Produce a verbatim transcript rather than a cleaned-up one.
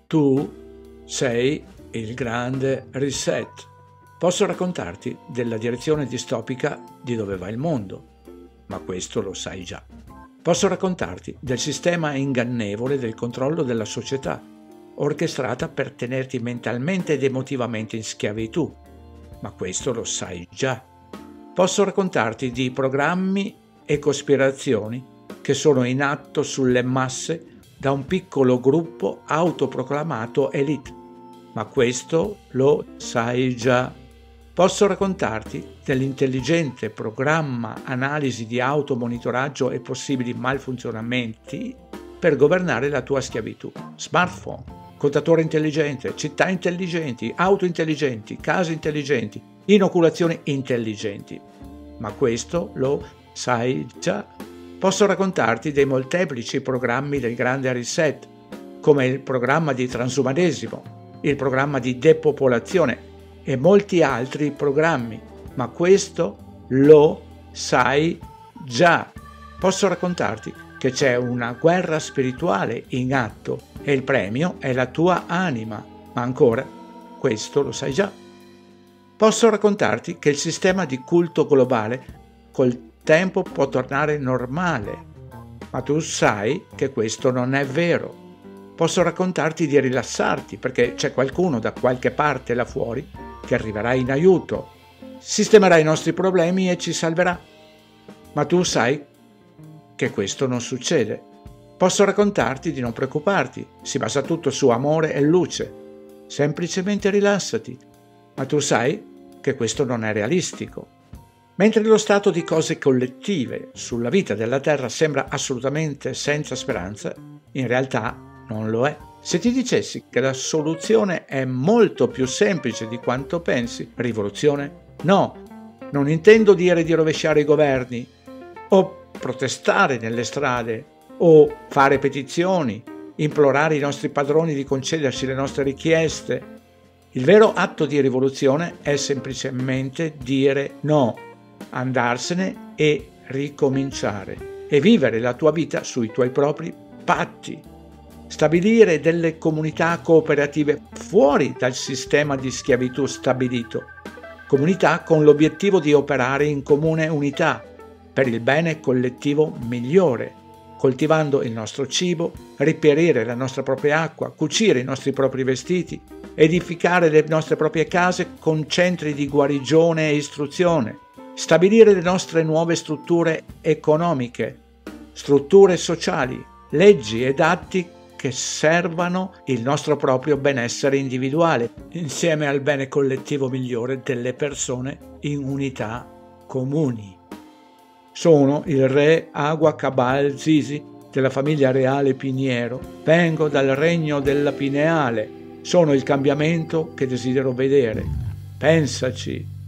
Tu sei il grande reset. Posso raccontarti della direzione distopica di dove va il mondo, ma questo lo sai già. Posso raccontarti del sistema ingannevole del controllo della società, orchestrata per tenerti mentalmente ed emotivamente in schiavitù, ma questo lo sai già. Posso raccontarti di programmi e cospirazioni che sono in atto sulle masse da un piccolo gruppo autoproclamato elite, ma questo lo sai già. Posso raccontarti dell'intelligente programma analisi di automonitoraggio e possibili malfunzionamenti per governare la tua schiavitù. Smartphone, contatore intelligente, città intelligenti, auto intelligenti, case intelligenti, inoculazioni intelligenti. Ma questo lo sai già. Posso raccontarti dei molteplici programmi del grande reset, come il programma di transumanesimo, il programma di depopolazione e molti altri programmi, ma questo lo sai già. Posso raccontarti che c'è una guerra spirituale in atto e il premio è la tua anima, ma ancora questo lo sai già. Posso raccontarti che il sistema di culto globale col tempo può tornare normale, ma tu sai che questo non è vero. Posso raccontarti di rilassarti perché c'è qualcuno da qualche parte là fuori che arriverà in aiuto, sistemerà i nostri problemi e ci salverà. Ma tu sai che questo non succede. Posso raccontarti di non preoccuparti, si basa tutto su amore e luce. Semplicemente rilassati, ma tu sai che questo non è realistico. Mentre lo stato di cose collettive sulla vita della Terra sembra assolutamente senza speranza, in realtà non lo è. Se ti dicessi che la soluzione è molto più semplice di quanto pensi, rivoluzione? No, non intendo dire di rovesciare i governi, o protestare nelle strade, o fare petizioni, implorare i nostri padroni di concederci le nostre richieste. Il vero atto di rivoluzione è semplicemente dire no, andarsene e ricominciare, e vivere la tua vita sui tuoi propri patti. Stabilire delle comunità cooperative fuori dal sistema di schiavitù stabilito, comunità con l'obiettivo di operare in comune unità per il bene collettivo migliore, coltivando il nostro cibo, reperire la nostra propria acqua, cucire i nostri propri vestiti, edificare le nostre proprie case con centri di guarigione e istruzione, stabilire le nostre nuove strutture economiche, strutture sociali, leggi ed atti che servano il nostro proprio benessere individuale, insieme al bene collettivo migliore delle persone in unità comuni. Sono il re Agua Cabal Zizi della famiglia reale Piniero. Vengo dal regno della Pineale. Sono il cambiamento che desidero vedere. Pensaci.